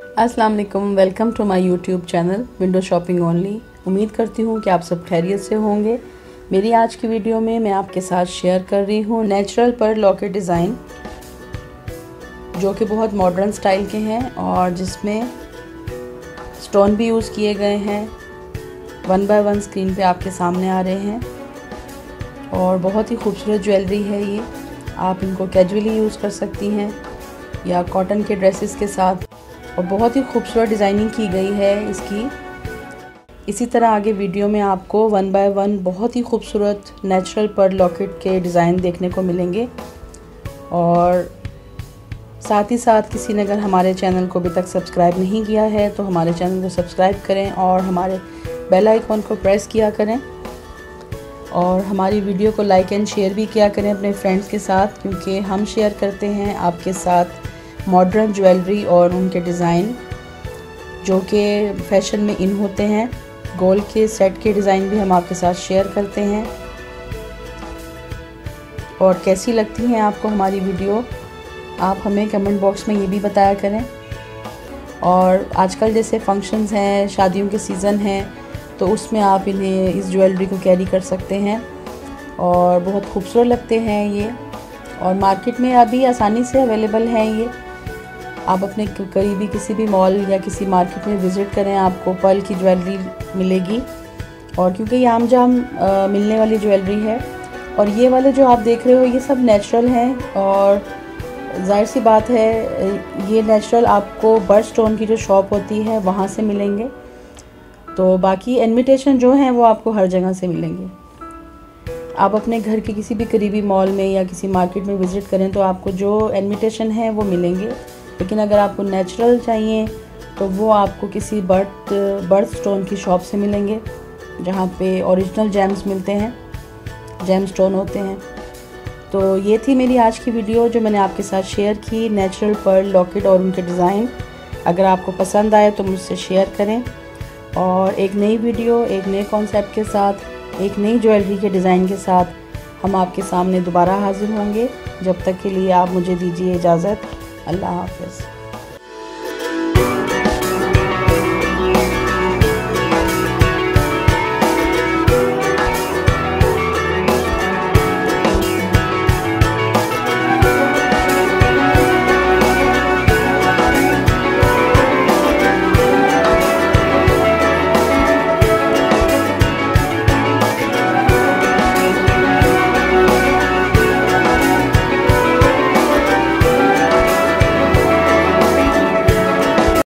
अस्सलाम वालेकुम, welcome to my YouTube channel window shopping only. उम्मीद करती हूँ कि आप सब खैरियत से होंगे। मेरी आज की वीडियो में मैं आपके साथ शेयर कर रही हूँ नेचुरल पर्ल लॉकेट डिज़ाइन, जो कि बहुत मॉडर्न स्टाइल के हैं और जिसमें स्टोन भी यूज़ किए गए हैं। 1 बाय 1 स्क्रीन पे आपके सामने आ रहे हैं और बहुत ही खूबसूरत ज्वेलरी है ये। आप इनको कैजुअली यूज़ कर सकती हैं या कॉटन के ड्रेसेस के साथ, और बहुत ही खूबसूरत डिज़ाइनिंग की गई है इसकी। इसी तरह आगे वीडियो में आपको 1 बाय 1 बहुत ही खूबसूरत नेचुरल पर्ल लॉकेट के डिज़ाइन देखने को मिलेंगे। और साथ ही साथ किसी ने अगर हमारे चैनल को अभी तक सब्सक्राइब नहीं किया है तो हमारे चैनल को सब्सक्राइब करें और हमारे बेल आइकॉन को प्रेस किया करें, और हमारी वीडियो को लाइक एंड शेयर भी किया करें अपने फ्रेंड्स के साथ, क्योंकि हम शेयर करते हैं आपके साथ मॉडर्न ज्वेलरी और उनके डिज़ाइन जो कि फ़ैशन में इन होते हैं। गोल्ड के सेट के डिज़ाइन भी हम आपके साथ शेयर करते हैं। और कैसी लगती हैं आपको हमारी वीडियो, आप हमें कमेंट बॉक्स में ये भी बताया करें। और आजकल जैसे फंक्शंस हैं, शादियों के सीज़न हैं, तो उसमें आप इन्हें इस ज्वेलरी को कैरी कर सकते हैं और बहुत खूबसूरत लगते हैं ये। और मार्केट में अभी आसानी से अवेलेबल हैं ये। आप अपने करीबी किसी भी मॉल या किसी मार्केट में विज़िट करें, आपको पर्ल की ज्वेलरी मिलेगी। और क्योंकि ये आम जाम मिलने वाली ज्वेलरी है, और ये वाले जो आप देख रहे हो ये सब नेचुरल हैं, और जाहिर सी बात है ये नेचुरल आपको बर्ड स्टोन की जो शॉप होती है वहाँ से मिलेंगे। तो बाकी इमिटेशन जो हैं वो आपको हर जगह से मिलेंगे। आप अपने घर के किसी भी करीबी मॉल में या किसी मार्केट में विज़िट करें तो आपको जो इमिटेशन है वो मिलेंगे, लेकिन अगर आपको नेचुरल चाहिए तो वो आपको किसी बर्ड स्टोन की शॉप से मिलेंगे, जहाँ पे ओरिजिनल जेम्स मिलते हैं, जेम स्टोन होते हैं। तो ये थी मेरी आज की वीडियो जो मैंने आपके साथ शेयर की, नेचुरल पर्ल लॉकेट और उनके डिज़ाइन। अगर आपको पसंद आए तो मुझसे शेयर करें, और एक नई वीडियो, एक नए कॉन्सेप्ट के साथ, एक नई ज्वेलरी के डिज़ाइन के साथ हम आपके सामने दोबारा हाजिर होंगे। जब तक के लिए आप मुझे दीजिए इजाज़त। अल्लाह हाफ़िज़।